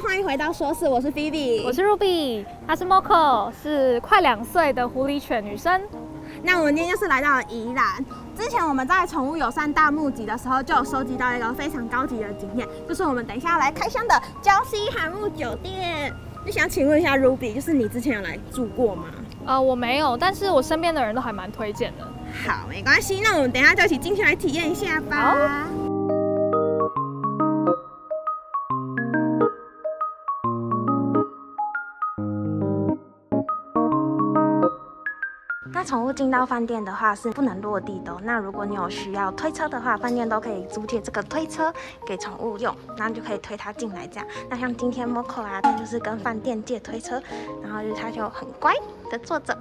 欢迎回到说事，我是 Phoebe， 我是 Ruby， 她是 Moco， 是快2岁的狐狸犬女生。 那我们今天就是来到了宜兰。之前我们在宠物友善大募集的时候，就有收集到一个非常高级的经验，就是我们等一下要来开箱的礁溪寒沐酒店。就想请问一下 Ruby， 就是你之前有来住过吗？ 我没有，但是我身边的人都还蛮推荐的。 好，没关系，那我们等一下就一起进去来体验一下吧。好。那宠物进到饭店的话是不能落地的，那如果你有需要推车的话，饭店都可以租借这个推车给宠物用，然后就可以推它进来这样。那像今天 Moco 啊，他就是跟饭店借推车，然后他就很乖的坐着。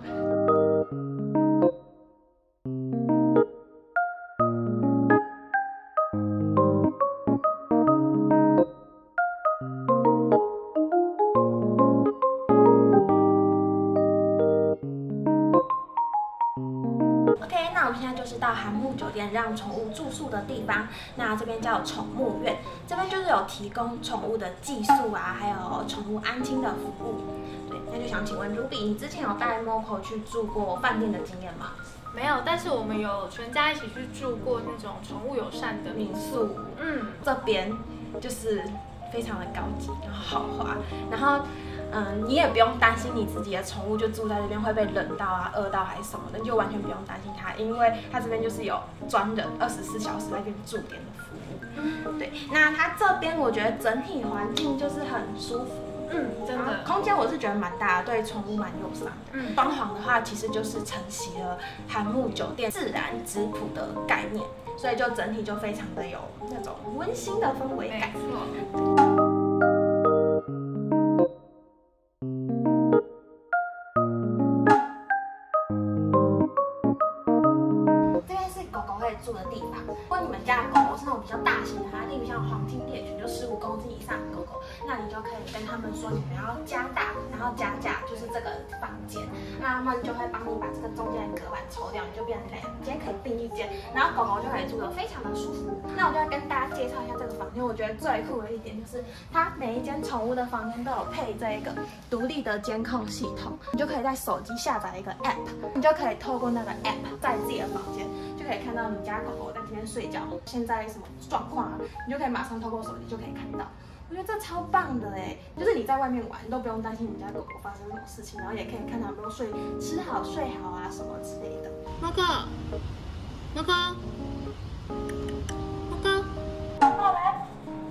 那我们现在就是到寒沐酒店让宠物住宿的地方，那这边叫宠物院，这边就是有提供宠物的寄宿啊，还有宠物安亲的服务。对，那就想请问 Ruby， 你之前有带 Moco 去住过饭店的经验吗？ 没有，但是我们有全家一起去住过那种宠物友善的民宿。 这边就是非常的高级，然后豪华，然后你也不用担心你自己的宠物就住在这边会被冷到啊、饿到还是什么的，你就完全不用担心它，因为它这边就是有专人24小时在给你驻点的服务。对，那它这边我觉得整体环境就是很舒服。 真的， 空间我是觉得蛮大的，对宠物蛮友善的。装潢的话，其实就是承袭了寒沐酒店自然质朴的概念，所以就整体就非常的有那种温馨的氛围感。这边是狗狗可以住的地方。如果你们家的狗狗是那种比较大型的，例如像黄金猎犬，就15公斤以上的狗狗，那你就可以跟他们说你们要加大，然后加价，就是这个房间，那他们就会帮你把这个中间的隔板抽掉，你就变成2间可以并一间，然后狗狗就可以住得非常的舒服。那我就要跟大家介绍一下这个房间，我觉得最酷的一点就是它每一间宠物的房间都有配这一个独立的监控系统，你就可以在手机下载一个 app， 你就可以透过那个 app 在自己的房间就可以看到你家狗狗在今天睡觉现在什么状况啊，你就可以马上透过手机就可以看到。我觉得这超棒的哎，就是你在外面玩，你都不用担心你家狗狗发生什么事情，然后也可以看它有没有吃好睡好啊什么之类的。Moco，来。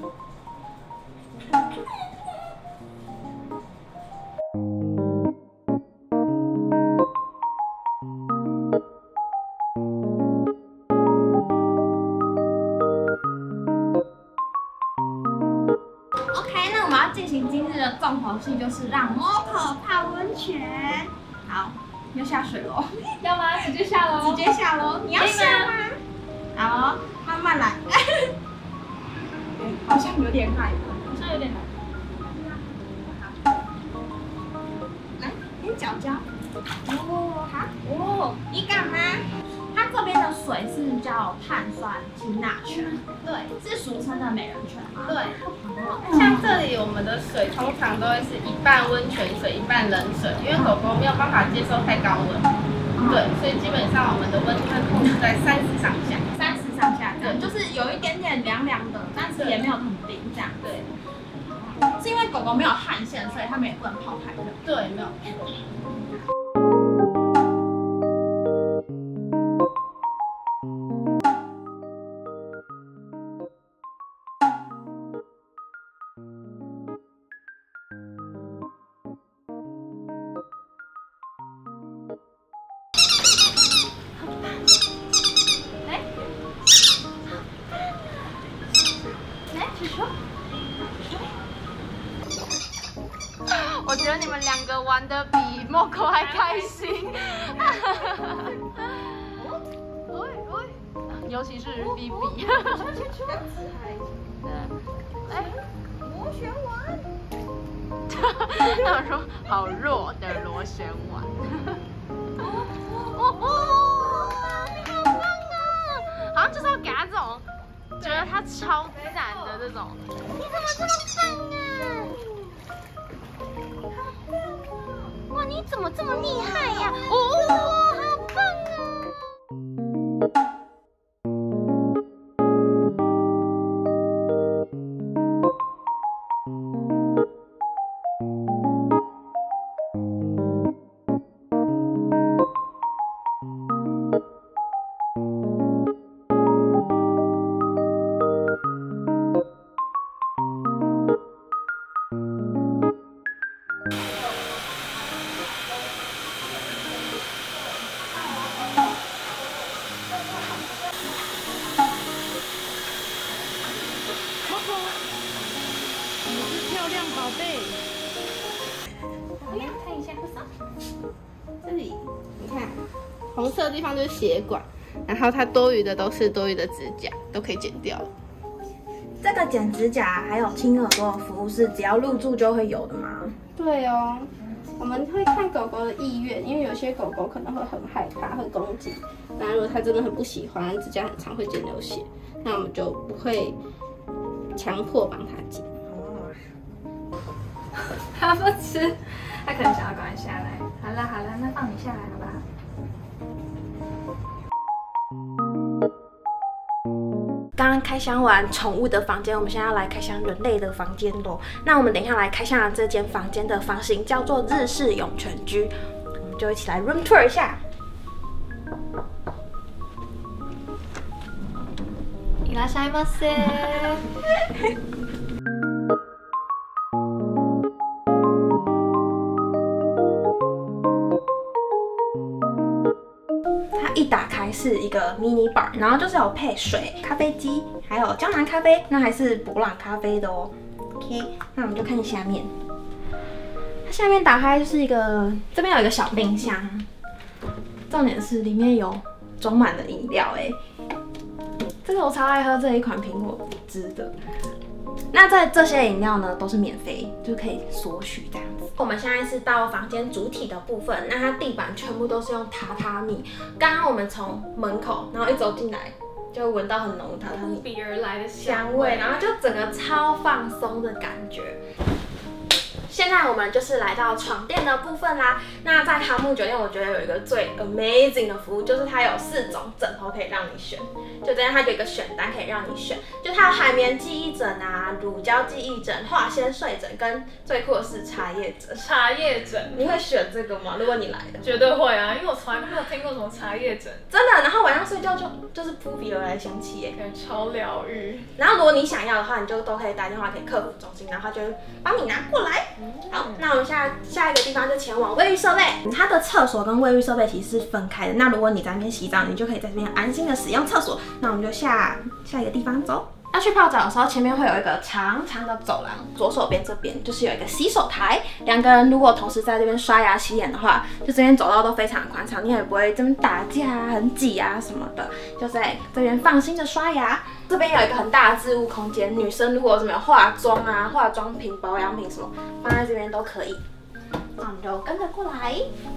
进行今日的重头戏，就是让 Moco 泡温泉。好，要下水喽？ 要吗？直接下喽！ 直接下喽！你要下吗？好，慢慢来。好像有点害怕， 好像有点难。 来，你脚脚。哦，好。哦，你敢吗？它这边的水是叫碳酸氢钠泉，对，是俗称的美人泉吗？ 对，像这里我们的水通常都会是一半温泉水，一半冷水，因为狗狗没有办法接受太高温，对，所以基本上我们的温度会控制在30上下 ，30上下，对，就是有一点点凉凉的，但是也没有很冰这样，对。是因为狗狗没有汗腺，所以它们也不能泡太热， 对，没有。 我觉得你们2个玩的比 Moco 还开心，尤其是 Phoebe。 螺旋丸。 他们说好弱的螺旋丸。你好棒啊！好像就是要给他这种觉得他超赞的这种。你怎么这么棒啊？ 哇，你怎么这么厉害呀？哦，好棒啊！ 漂亮宝贝， 我要看一下， 这里你看，红色的地方就是血管，然后它多余的都是多余的指甲，都可以剪掉了。 这个剪指甲还有清耳朵的服务是只要入住就会有的吗？ 对哦，我们会看狗狗的意愿，因为有些狗狗可能会很害怕，会攻击。那如果它真的很不喜欢，指甲很长会剪流血，那我们就不会强迫帮它剪。 他不吃，他可能想要赶快下来。好啦好啦，那放你下来好不好？ 刚刚开箱完宠物的房间，我们现在要来开箱人类的房间喽。那我们等一下来开箱的这间房间的房型叫做日式涌泉居，我们就一起来 room tour 一下。 いらっしゃいませ。 一打开是一个 mini bar， 然后就是有配水、咖啡机，还有胶囊咖啡，那还是伯朗咖啡的哦。OK， 那我们就看下面，它下面打开就是一个，这边有一个小冰箱，重点是里面有装满了饮料哎，这个我超爱喝这一款苹果汁的。那这些饮料呢都是免费，就可以索取这样子。我们现在是到房间主体的部分，那它地板全部都是用榻榻米。刚刚我们从门口，然后一走进来，就闻到很浓的榻榻米扑鼻而来的香味，然后就整个超放松的感觉。现在我们就是来到床垫的部分啦。那在哈木酒店，我觉得有一个最 amazing 的服务，就是它有4种枕头可以让你选。就这边它有一个选单可以让你选，就它有海绵记忆枕啊、乳胶记忆枕、化纤睡枕，跟最酷的是茶叶枕。 茶叶枕， 你会选这个吗？如果你来的， 绝对会啊，因为我从来没有听过什么茶叶枕， 真的。然后晚上睡觉就是扑鼻而来的香气耶， 感觉超疗愈。 然后如果你想要的话，你就都可以打电话给客服中心，然后他就会帮你拿过来。好，那我们下一个地方就前往卫浴设备。它的厕所跟卫浴设备其实是分开的。那如果你在那边洗澡，你就可以在这边安心的使用厕所。那我们就下一个地方走。要去泡澡的时候，前面会有一个长长的走廊，左手边这边就是有一个洗手台。2个人如果同时在这边刷牙洗脸的话，就这边走道都非常宽敞，你也不会这边打架啊、很挤啊什么的，就在这边放心的刷牙。这边有一个很大的置物空间，女生如果有什么化妆啊、化妆品、保养品什么，放在这边都可以。那我们就跟着过来，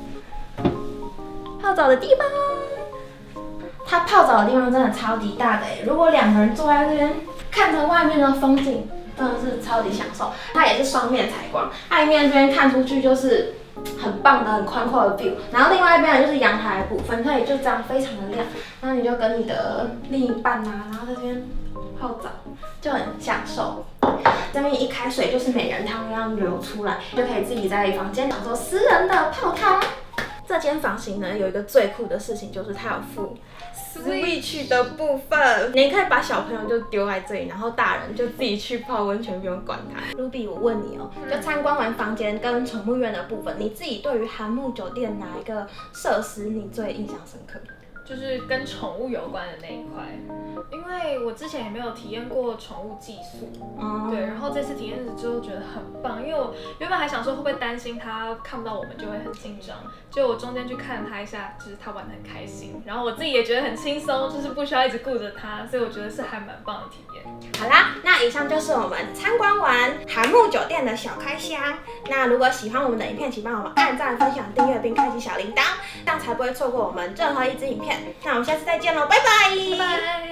泡澡的地方。它泡澡的地方真的超级大的如果2个人坐在这边，看着外面的风景，真的是超级享受。它也是双面采光，它一面这边看出去就是很棒的、很宽阔的 view， 然后另外一边就是阳台的部分，所以就这样非常的亮。那你就跟你的另一半啊，然后在这边泡澡，就很享受。这边一开水就是美人汤一样流出来，就可以自己在房间享受私人的泡汤。这间房型呢，有一个最酷的事情，就是它有附 Switch 的部分，你可以把小朋友就丢在这里，然后大人就自己去泡温泉，不用管他。Ruby， 我问你哦，就参观完房间跟宠物园的部分，你自己对于韩木酒店哪一个设施你最印象深刻？ 就是跟宠物有关的那一块，因为我之前也没有体验过宠物寄宿，对，然后这次体验之后觉得很棒，因为我原本还想说会不会担心它看不到我们就会很紧张，就我中间去看它一下，就是它玩得很开心，然后我自己也觉得很轻松，就是不需要一直顾着它，所以我觉得是还蛮棒的体验。 好啦，那以上就是我们参观完韩木酒店的小开箱。那如果喜欢我们的影片，请帮我们按赞、分享、订阅并开启小铃铛，这样才不会错过我们任何一支影片。那我们下次再见喽，拜拜！ 拜拜。